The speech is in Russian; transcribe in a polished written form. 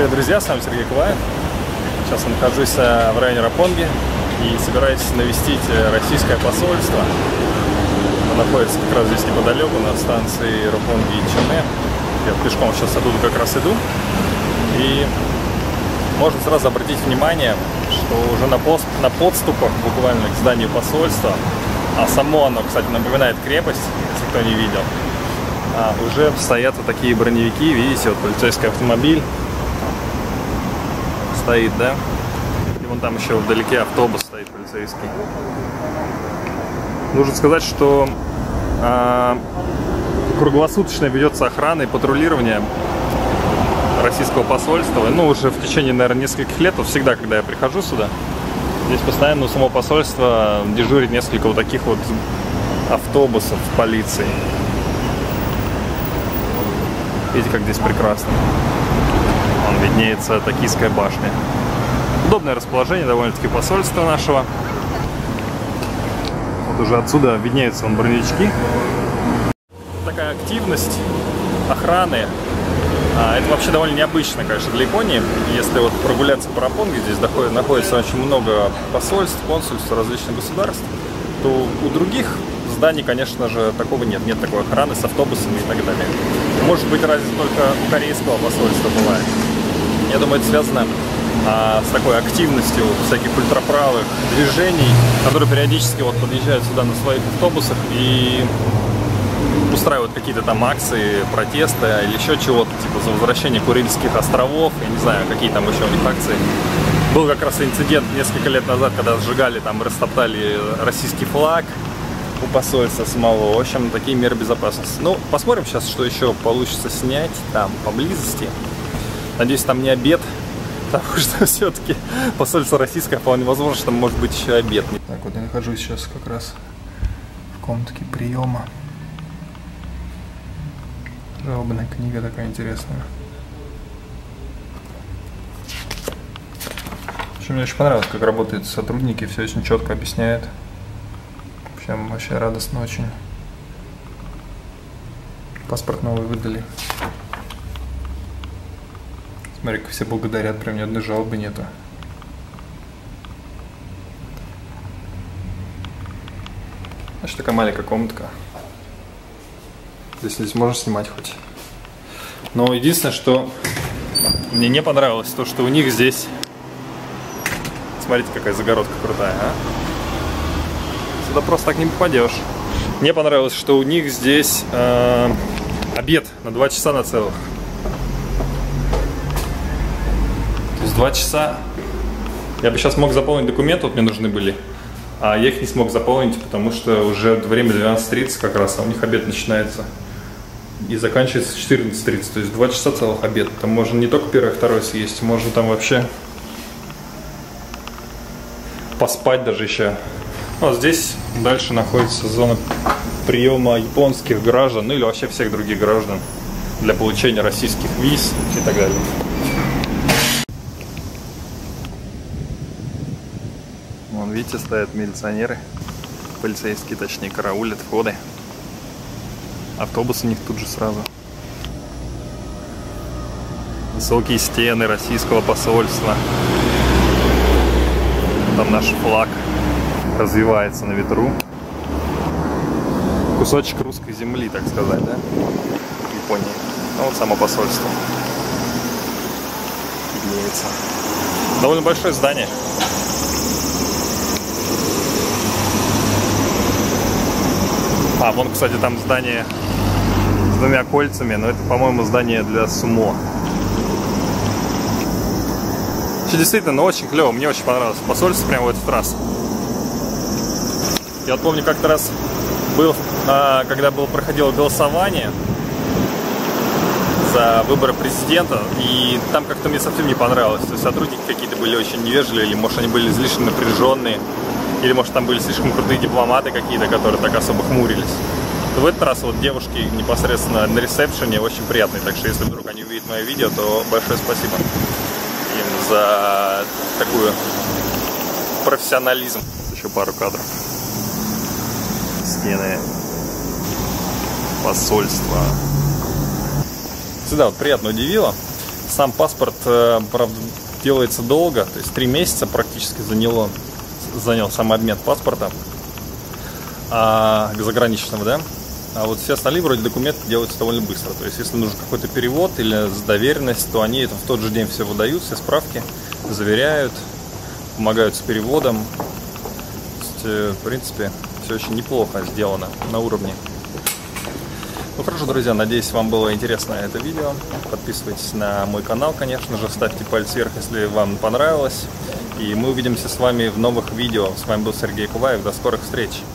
Привет, друзья, с вами Сергей Куваев. Сейчас я нахожусь в районе Ропонги и собираюсь навестить российское посольство. Оно находится как раз здесь неподалеку, на станции Ропонги и Чане. Я пешком сейчас оттуда как раз иду. И можно сразу обратить внимание, что уже на подступах буквально к зданию посольства, а само оно, кстати, напоминает крепость, если кто не видел, уже стоят вот такие броневики, видите, вот полицейский автомобиль стоит, да, и вон там еще вдалеке автобус стоит полицейский. Нужно сказать, что круглосуточно ведется охрана и патрулирование российского посольства, ну, уже в течение, наверное, нескольких лет, вот всегда, когда я прихожу сюда, здесь постоянно у самого посольства дежурит несколько вот таких вот автобусов полиции. Видите, как здесь прекрасно. Вон виднеется Токийская башня. Удобное расположение довольно-таки посольства нашего. Вот уже отсюда виднеются вон броневички. Такая активность охраны. Это вообще довольно необычно, конечно, для Японии. Если вот прогуляться по Ропонге, здесь находится очень много посольств, консульств различных государств, то у других зданий, конечно же, такого нет. Нет такой охраны с автобусами и так далее. Может быть, разве только у корейского посольства бывает. Я думаю, это связано с такой активностью всяких ультраправых движений, которые периодически вот подъезжают сюда на своих автобусах и устраивают какие-то там акции, протесты или еще чего-то, типа за возвращение Курильских островов, я не знаю, какие там еще у них акции. Был как раз инцидент несколько лет назад, когда сжигали там, растоптали российский флаг у посольства самого. В общем, такие меры безопасности. Ну, посмотрим сейчас, что еще получится снять там поблизости. Надеюсь, там не обед, потому что все-таки посольство российское, вполне возможно, что там может быть еще обед. Так, вот я нахожусь сейчас как раз в комнатке приема. Жалобная книга такая интересная. В общем, мне очень понравилось, как работают сотрудники, все очень четко объясняют. Вообще радостно очень. Паспорт новый выдали. Смотри, как все благодарят, прям ни одной жалобы нету. Значит, такая маленькая комнатка. Здесь можно снимать хоть. Но единственное, что мне не понравилось, то, что у них здесь... Смотрите, какая загородка крутая, а? Сюда просто так не попадешь. Мне понравилось, что у них здесь обед на 2 часа на целых. То есть 2 часа. Я бы сейчас мог заполнить документы, вот мне нужны были. А я их не смог заполнить, потому что уже время 12:30 как раз, а у них обед начинается. И заканчивается в 14:30. То есть 2 часа целых обед. Там можно не только первый, второй съесть, можно там вообще поспать даже еще. Вот здесь дальше находится зона приема японских граждан, ну или вообще всех других граждан для получения российских виз и так далее. Вон, видите, стоят милиционеры, полицейские, точнее, караулят входы. Автобус у них тут же сразу. Высокие стены российского посольства. Там наш флаг развивается на ветру. Кусочек русской земли, так сказать, да? В Японии. Ну вот само посольство. Виднеется. Довольно большое здание. Вон, кстати, там здание с 2 кольцами, но это, по-моему, здание для сумо. Действительно, ну, очень клево, мне очень понравилось посольство прямо в этот раз. Я вот помню, как-то раз был, когда проходило голосование за выборы президента, и там как-то мне совсем не понравилось. То есть сотрудники какие-то были очень невежливые, или может они были излишне напряженные, или может там были слишком крутые дипломаты какие-то, которые так особо хмурились. Но в этот раз вот девушки непосредственно на ресепшене очень приятные, так что если вдруг они увидят мое видео, то большое спасибо им за такую профессионализм. Еще пару кадров. Стены посольства. Всегда вот приятно удивило. Сам паспорт, правда, делается долго, то есть 3 месяца практически занял сам обмен паспорта заграничного, да. А вот все остальные вроде документы делаются довольно быстро. То есть если нужен какой-то перевод или доверенность, то они это в тот же день все выдают, все справки, заверяют, помогают с переводом. То есть, в принципе, все очень неплохо сделано на уровне. Ну хорошо, друзья, надеюсь, вам было интересно это видео. Подписывайтесь на мой канал, конечно же, ставьте палец вверх, если вам понравилось. И мы увидимся с вами в новых видео. С вами был Сергей Куваев. До скорых встреч!